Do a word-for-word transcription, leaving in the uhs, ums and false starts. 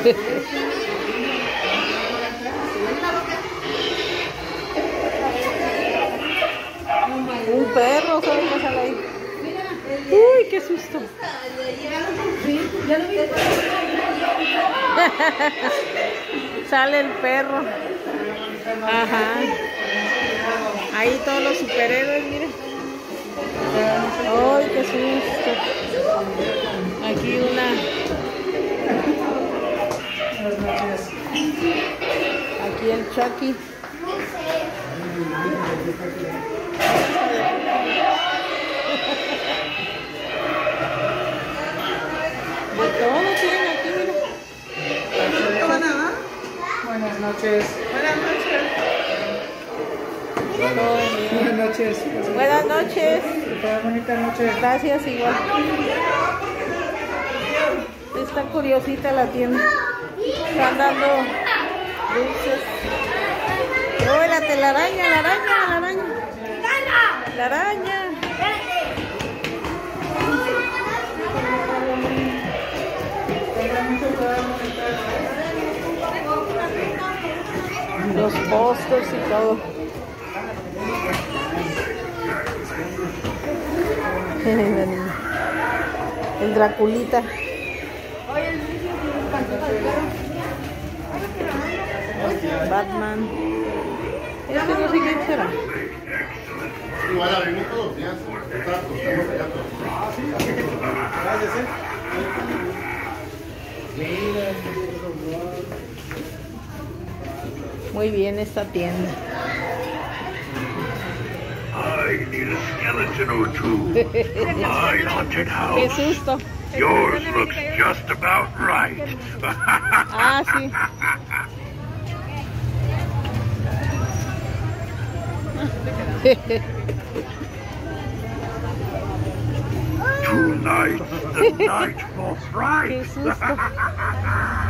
Un perro, ¿sabes qué sale ahí? Uy, qué susto. Sí, ya lo vi. Sale el perro. Ajá. Ahí todos los superhéroes, miren. Ay, qué susto. Aquí una. Aquí el Chucky. De todo tienen aquí, mira. Buenas noches. Buenas noches. Buenas noches. Buenas noches. Bonita noche. Gracias, igual. Está curiosita la tienda. Están dando dulces. ¡Oh, la telaraña, la araña, la araña! ¡La araña! Los pósters y todo. El Draculita. Batman. Este no sé quién será. Igual la venimos todos los días. Gracias, eh. Muy bien esta tienda. I need a skeleton or two. My haunted house. Qué susto. Yours looks just about right. Ah, sí. Tonight, the night most Qué bright. susto.